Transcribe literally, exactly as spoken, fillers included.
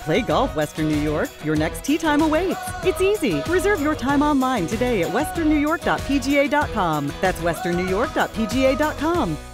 Play golf, Western New York. Your next tee time awaits. It's easy. Reserve your time online today at western new york dot p g a dot com. That's western new york dot p g a dot com.